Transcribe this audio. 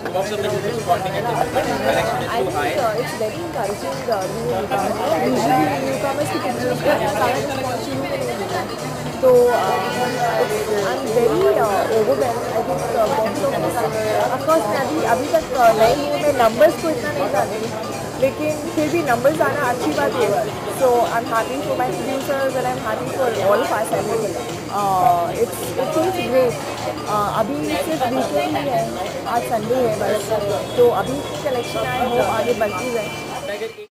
box office is responding at the moment? Collection is I so high. think it's very encouraging new newcomers. Usually newcomers की pictures का सारा response शुरू में नहीं मिलता. So I'm very overwhelmed. I think box office, of course मैं अभी तक नई हूँ, मैं numbers को इतना नहीं जानती, लेकिन फिर भी numbers आना अच्छी बात है. So I'm happy for my producers and I'm happy for all of us. I mean, it feels great. अभी सिर्फ वीकेंड ही है, आज संडे है बस, तो अभी कलेक्शन आए हो आगे बढ़ती है.